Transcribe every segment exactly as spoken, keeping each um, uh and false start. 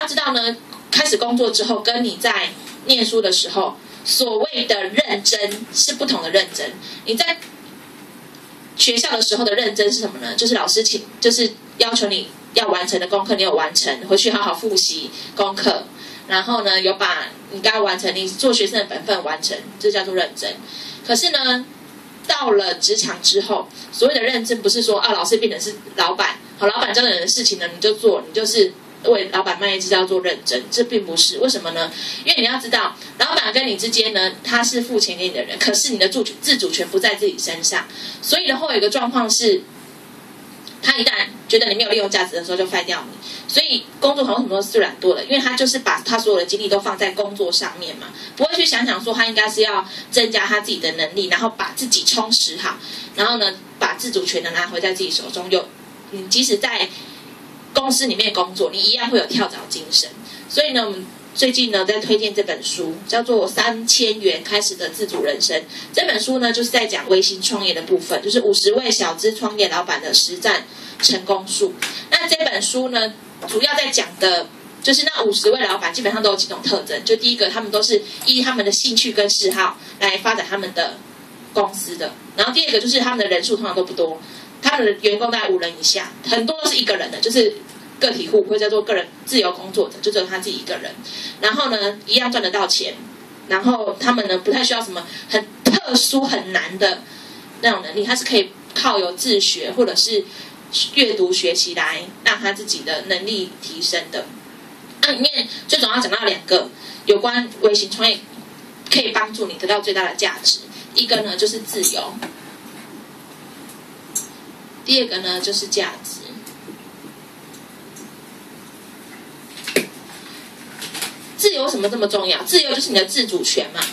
知道呢，开始工作之后，跟你在念书的时候，所谓的认真是不同的认真。你在学校的时候的认真是什么呢？就是老师请，就是要求你要完成的功课，你有完成，回去好好复习功课，然后呢，有把你该完成，你做学生的本分完成，这叫做认真。可是呢，到了职场之后，所谓的认真不是说啊，老师变成是老板，好，老板教人的事情呢，你就做，你就是为老板卖力，这叫做认真。这并不是，为什么呢？因为你要知道，老板跟你之间呢，他是付钱给你的人，可是你的自主自主权不在自己身上，所以呢，会有一个状况是，他一旦觉得你没有利用价值的时候，就废掉你。所以工作很多很多是懒惰的，因为他就是把他所有的精力都放在工作上面嘛，不会去想想说他应该是要增加他自己的能力，然后把自己充实好，然后呢，把自主权的拿回在自己手中。有，你即使在公司里面工作，你一样会有跳蚤精神。所以呢，我们最近呢在推荐这本书，叫做《三千元开始的自主人生》。这本书呢就是在讲微型创业的部分，就是五十位小资创业老板的实战成功术。那这本书呢，主要在讲的就是那五十位老板基本上都有几种特征。就第一个，他们都是依他们的兴趣跟嗜好来发展他们的公司的。然后第二个就是他们的人数通常都不多，他们的员工大概五人以下，很多都是一个人的，就是个体户或叫做个人自由工作者，就只有他自己一个人。然后呢，一样赚得到钱。然后他们呢，不太需要什么很特殊、很难的那种能力，他是可以靠有自学或者是阅读学习来让他自己的能力提升的。那里面最总要讲到两个有关微型创业可以帮助你得到最大的价值，一个呢就是自由，第二个呢就是价值。自由为什么这么重要？自由就是你的自主权嘛。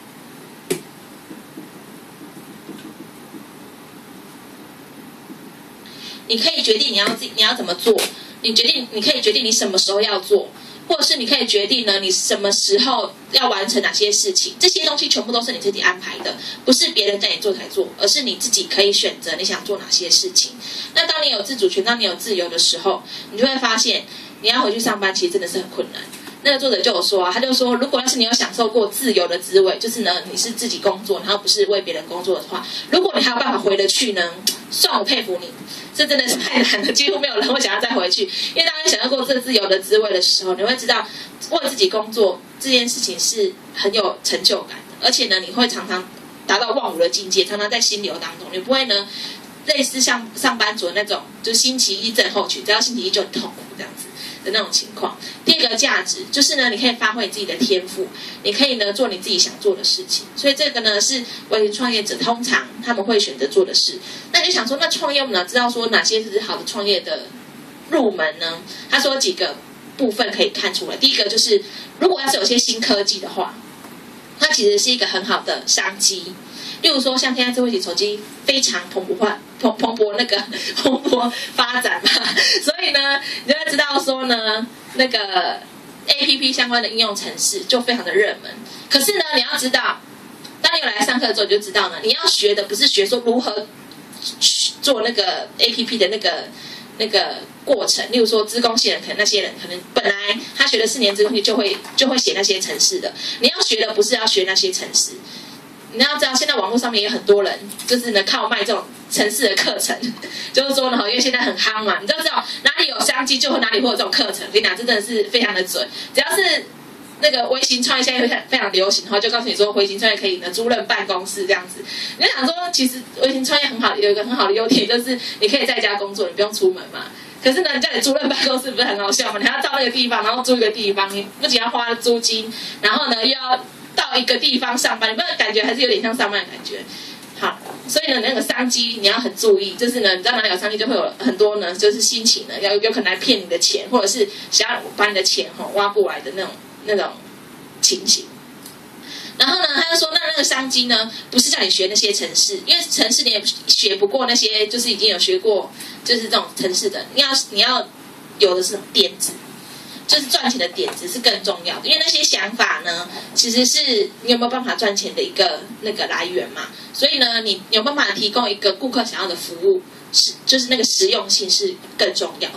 你可以决定你要自己你要怎么做，你决定你可以决定你什么时候要做，或者是你可以决定呢你什么时候要完成哪些事情。这些东西全部都是你自己安排的，不是别人叫你做才做，而是你自己可以选择你想做哪些事情。那当你有自主权，当你有自由的时候，你就会发现你要回去上班其实真的是很困难。那个作者就有说啊，他就说，如果要是你有享受过自由的滋味，就是呢你是自己工作，然后不是为别人工作的话，如果你还有办法回得去呢，算我佩服你，这真的是太难了，几乎没有人会想要再回去。因为当你享受过这自由的滋味的时候，你会知道为自己工作这件事情是很有成就感的，而且呢你会常常达到忘我的境界，常常在心流当中，你不会呢类似像上班族的那种，就是星期一症候群，只要星期一就很痛苦这样子的那种情况。第二个价值就是呢，你可以发挥你自己的天赋，你可以呢做你自己想做的事情。所以这个呢是微型创业者通常他们会选择做的事。那你就想说，那创业我们哪知道说哪些是好的创业的入门呢？他说几个部分可以看出来。第一个就是，如果要是有些新科技的话，它其实是一个很好的商机。例如说，像现在智慧型手机非常蓬勃化、蓬蓬勃那个蓬勃发展嘛，所以呢，你就会知道说呢，那个 A P P 相关的应用程式就非常的热门。可是呢，你要知道，当你有来上课之后，你就知道呢，你要学的不是学说如何做那个 A P P 的那个那个过程。例如说，资工系人可能那些人可能本来他学了四年资工系就会就会写那些程式的，你要学的不是要学那些程式。你要知道，现在网络上面也有很多人，就是呢靠卖这种程式的课程，就是说呢，因为现在很夯嘛，你就知道哪里有商机，就会哪里会有这种课程。你哪真的是非常的准，只要是那个微型创业现在非常非常流行，然后就告诉你说，微型创业可以呢租赁办公室这样子。你就想说，其实微型创业很好，有一个很好的优点就是你可以在家工作，你不用出门嘛。可是呢，你叫你租赁办公室不是很好笑吗？你还要到那个地方，然后租一个地方，你不仅要花租金，然后呢又要到一个地方上班，你不感觉还是有点像上班的感觉。好，所以呢，那个商机你要很注意，就是呢，你知道哪里有商机，就会有很多呢，就是心情呢，要有可能来骗你的钱，或者是想要把你的钱哈挖过来的那种那种情形。然后呢，他就说，那那个商机呢，不是叫你学那些程式，因为程式你也学不过那些，就是已经有学过，就是这种程式的，你要你要有的是点子。就是赚钱的点子是更重要的，因为那些想法呢，其实是你有没有办法赚钱的一个那个来源嘛。所以呢，你有办法提供一个顾客想要的服务，是就是那个实用性是更重要的。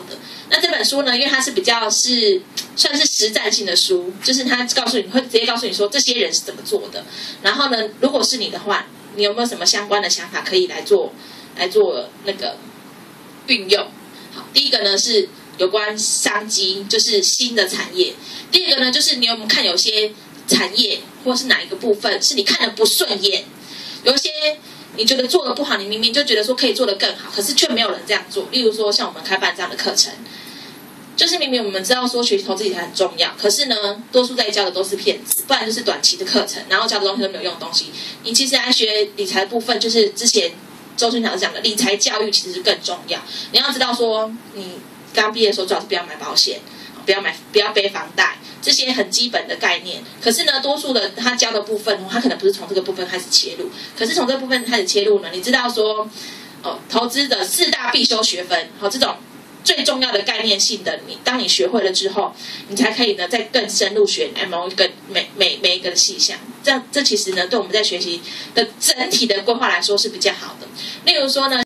那这本书呢，因为它是比较是算是实战性的书，就是它告诉你会直接告诉你说这些人是怎么做的。然后呢，如果是你的话，你有没有什么相关的想法可以来做来做那个运用？好，第一个呢是有关商机，就是新的产业。第二个呢，就是你有没有看有些产业或是哪一个部分是你看得不顺眼，有一些你觉得做得不好，你明明就觉得说可以做得更好，可是却没有人这样做。例如说像我们开办这样的课程，就是明明我们知道说学习投资理财很重要，可是呢，多数在教的都是骗子，不然就是短期的课程，然后教的东西都没有用的东西。你其实来学理财的部分，就是之前周春强讲的理财教育，其实是更重要。你要知道说，你刚毕业的时候最好是不要买保险，不要买不要背房贷，这些很基本的概念。可是呢，多数的他教的部分，他可能不是从这个部分开始切入，可是从这个部分开始切入呢，你知道说，哦，投资的四大必修学分，好、哦、这种。最重要的概念性的，你当你学会了之后，你才可以呢再更深入学 M O 跟每每每一个的细项。这样这其实呢，对我们在学习的整体的规划来说是比较好的。例如说呢。